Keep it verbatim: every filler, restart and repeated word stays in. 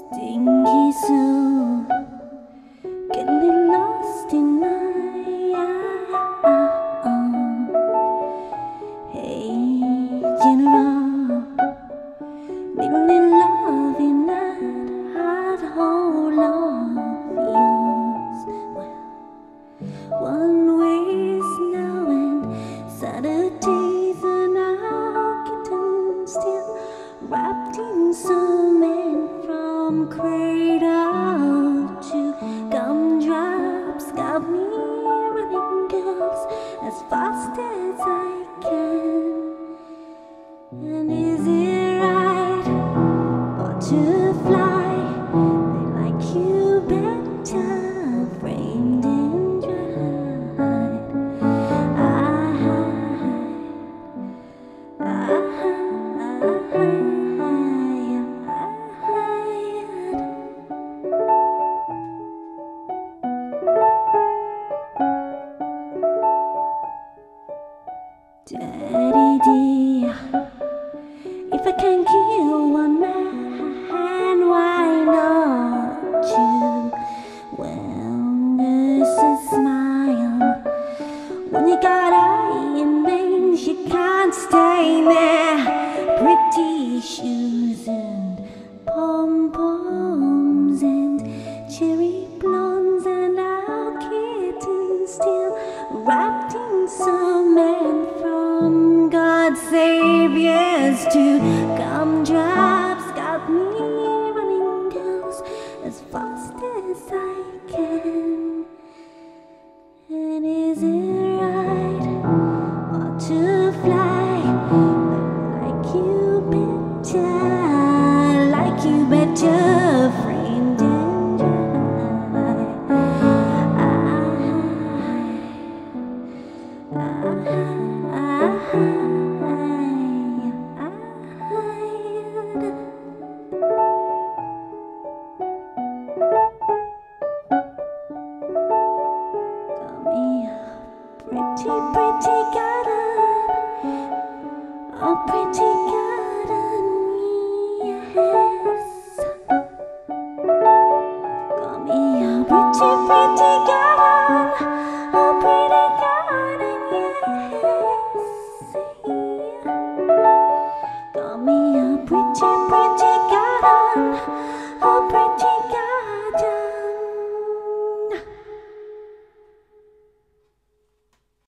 Stinky Sue, getting lost in my arms. Hey, General, living in love in that hot hole of yours. Well, one way's now and Saturdays are now getting still wrapped in cement. From cradle to gumdrops, got me running, girls, as fast as I can. And is it right or to fly? They like you better framed and dried. I, I, I, Daddy dear, if I can kill one man, why not you? Well, nurses smile when you got eye and veins, you can't stay there. Pretty shoes and pom-poms and cherry blondes and our kittens still wrapped in cement. From God saviors to gumdrops, got me running, girls, as fast as I can. And is it right or to fly? Like you better, like you better.